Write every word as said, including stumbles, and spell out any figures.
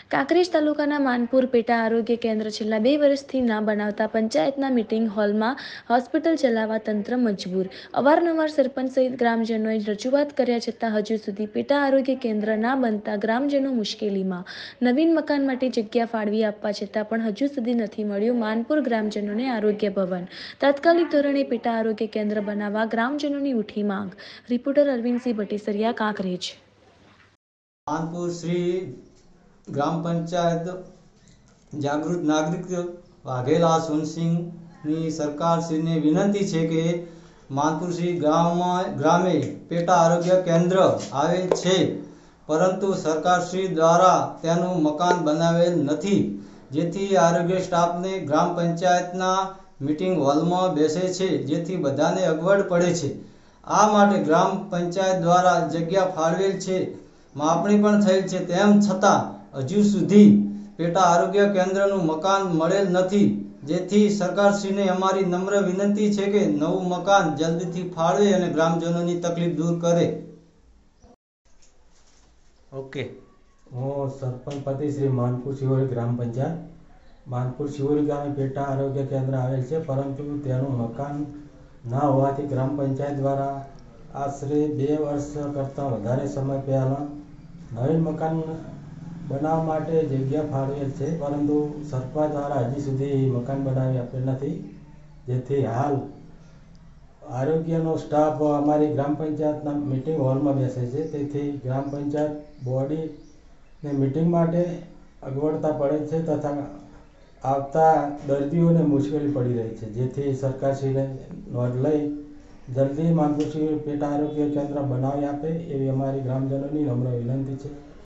કાંકરેજ તાલુકાના માનપુર પેટા આરોગ્ય કેન્દ્ર છેલ્લા બે વર્ષથી ના બનાવતા પંચાયતના મીટિંગ હોલમાં હોસ્પિટલ ચલાવવા તંત્ર મજબૂર. અવારનવાર સરપંચ સહિત ગ્રામજનોએ રજૂઆત કર્યા છતાં હજુ સુધી પેટા આરોગ્ય કેન્દ્ર ના બનતા ગ્રામજનો મુશ્કેલીમાં. નવીન મકાન માટે જગ્યા ફાળવી આપવા છતાં પણ હજુ સુધી નથી મળ્યું માનપુર ગ્રામજનોને આરોગ્ય ભવન. તાત્કાલિક ધોરણે પેટા આરોગ્ય કેન્દ્ર બનાવવા ગ્રામજનોની ઉઠી માંગ. રિપોર્ટર અરવિંદસિંહ ભટ્ટીસરિયા, કાંકરેજ. માનપુર શ્રી ગ્રામ પંચાયત જાગૃત નાગરિક વાઘેલા સોનસિંહની સરકારશ્રીને વિનંતી છે કે માનપુર શ્રી ગામમાં ગ્રામે પેટા આરોગ્ય કેન્દ્ર આવેલ છે, પરંતુ સરકારશ્રી દ્વારા તેનું મકાન બનાવેલ નથી, જેથી આરોગ્ય સ્ટાફને ગ્રામ પંચાયતના મીટિંગ હોલમાં બેસે છે, જેથી બધાને અગવડ પડે છે. આ માટે ગ્રામ પંચાયત દ્વારા જગ્યા ફાળવેલ છે, માપણી પણ થયેલ છે, તેમ છતાં હજુ સુધી પેટા આરોગ્ય કેન્દ્રનું મકાન મળેલ નથી, જેથી સરકારશ્રીને અમારી નમ્ર વિનંતી છે કે નવું મકાન જલ્દીથી ફાળવે અને ગ્રામજનોની તકલીફ દૂર કરે. ઓકે. હું સરપંચ પતિ શ્રી માનપુર શિહોરી ગ્રામ પંચાયત. માનપુર શિહોરી ગામે પેટા આરોગ્ય કેન્દ્ર આવેલ છે, પરંતુ તેનું મકાન ના હોવાથી ગ્રામ પંચાયત દ્વારા આશરે બે વર્ષ કરતાં વધારે સમય પહેલાં નવીન મકાન બનાવવા માટે જગ્યા ફાળવેલ છે, પરંતુ સરકાર દ્વારા હજી સુધી મકાન બનાવી આપેલ નથી, જેથી હાલ આરોગ્યનો સ્ટાફ અમારી ગ્રામ પંચાયતના મીટિંગ હોલમાં બેસે છે, તેથી ગ્રામ પંચાયત બોડીને મીટિંગ માટે અગવડતા પડે છે તથા આવતા દર્દીઓને મુશ્કેલી પડી રહી છે, જેથી સરકારશ્રીને નોંધ લઈ જલ્દી માનપુર પેટા આરોગ્ય કેન્દ્ર બનાવી આપે એવી અમારી ગ્રામજનોની નમ્ર વિનંતી છે.